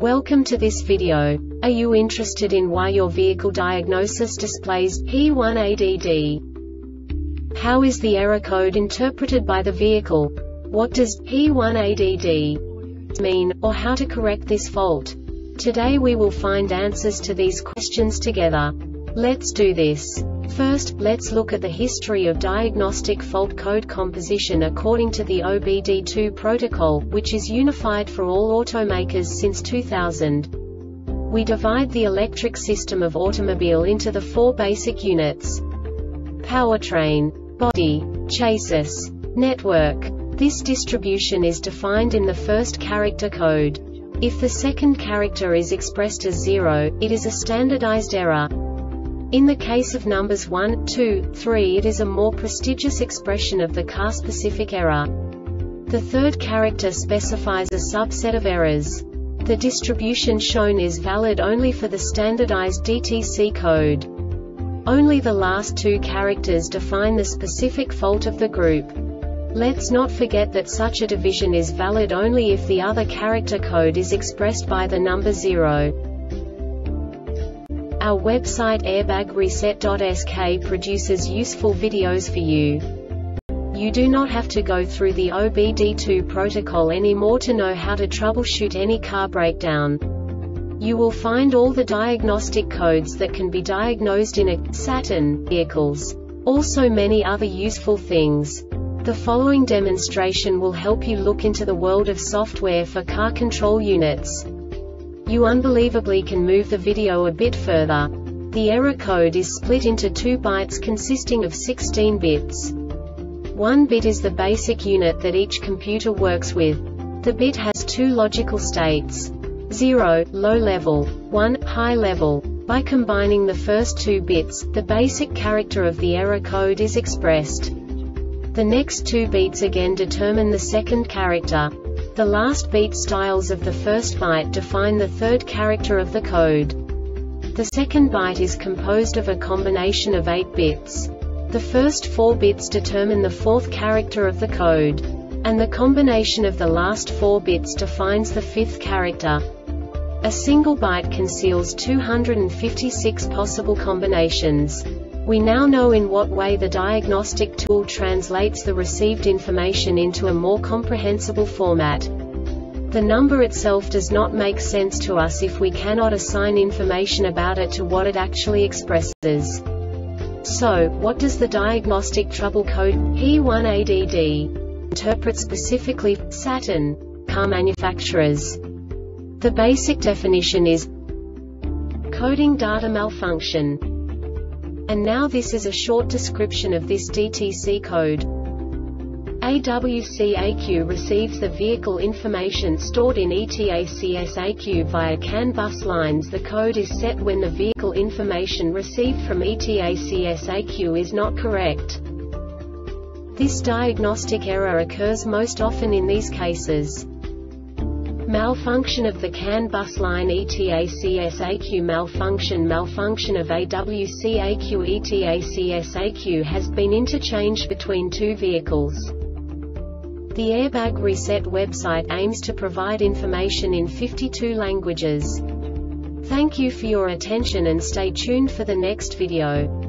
Welcome to this video. Are you interested in why your vehicle diagnosis displays P1ADD? How is the error code interpreted by the vehicle? What does P1ADD mean, or how to correct this fault? Today we will find answers to these questions together. Let's do this. First, let's look at the history of diagnostic fault code composition according to the OBD2 protocol, which is unified for all automakers since 2000. We divide the electric system of automobile into the four basic units: powertrain, body, chassis, network. This distribution is defined in the first character code. If the second character is expressed as 0, it is a standardized error. In the case of numbers 1, 2, 3, it is a more prestigious expression of the car-specific error. The third character specifies a subset of errors. The distribution shown is valid only for the standardized DTC code. Only the last two characters define the specific fault of the group. Let's not forget that such a division is valid only if the other character code is expressed by the number 0. Our website airbagreset.sk produces useful videos for you. You do not have to go through the OBD2 protocol anymore to know how to troubleshoot any car breakdown. You will find all the diagnostic codes that can be diagnosed in a Saturn vehicles. Also many other useful things. The following demonstration will help you look into the world of software for car control units. You unbelievably can move the video a bit further. The error code is split into 2 bytes consisting of 16 bits. 1 bit is the basic unit that each computer works with. The bit has 2 logical states: 0, low level, 1, high level. By combining the first 2 bits, the basic character of the error code is expressed. The next 2 beats again determine the second character. The last beat styles of the first byte define the third character of the code. The second byte is composed of a combination of 8 bits. The first 4 bits determine the fourth character of the code. And the combination of the last 4 bits defines the fifth character. A single byte conceals 256 possible combinations. We now know in what way the diagnostic tool translates the received information into a more comprehensible format. The number itself does not make sense to us if we cannot assign information about it to what it actually expresses. So, what does the diagnostic trouble code P1ADD interpret specifically for Saturn car manufacturers? The basic definition is coding data malfunction. And now this is a short description of this DTC code. AWCAQ receives the vehicle information stored in ETACSAQ via CAN bus lines. The code is set when the vehicle information received from ETACSAQ is not correct. This diagnostic error occurs most often in these cases: malfunction of the CAN bus line ETACSAQ, malfunction of AWCAQ. ETACSAQ has been interchanged between 2 vehicles. The Airbag Reset website aims to provide information in 52 languages. Thank you for your attention and stay tuned for the next video.